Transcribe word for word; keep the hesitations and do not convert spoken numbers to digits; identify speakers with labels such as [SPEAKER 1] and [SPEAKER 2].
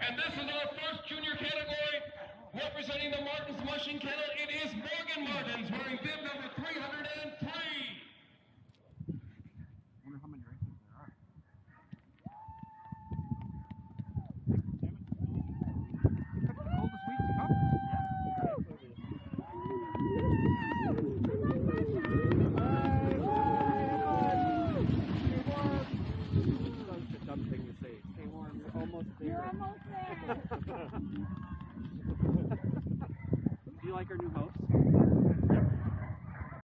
[SPEAKER 1] And this is our first junior category, representing the Martins Mushing Kennel. It is Morgan Martins, wearing bib number three hundred three.
[SPEAKER 2] I wonder how many races there are. Is that the coldest week to come? That's a dumb thing to say. Stay warm, you're almost there.
[SPEAKER 3] You're almost there.